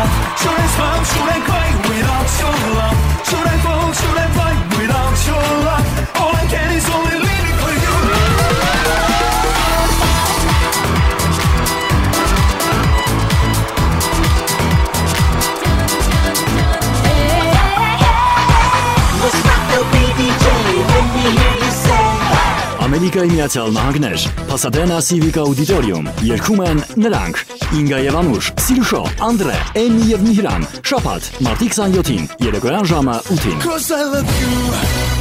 love? Should I smile, should I cry without your love? Should I fall, should I fly without your love? All I can is only living for you. Ամերիկայի Միացյալ Նահանգներ, Pasadena Civic Auditorium, երգում են նրանք Inga եւ Anush, Sirusho, Andre, Emmy եւ Mihran, շաբաթ, մարտի 27-ին, երեկոյան ժամը 8-ին.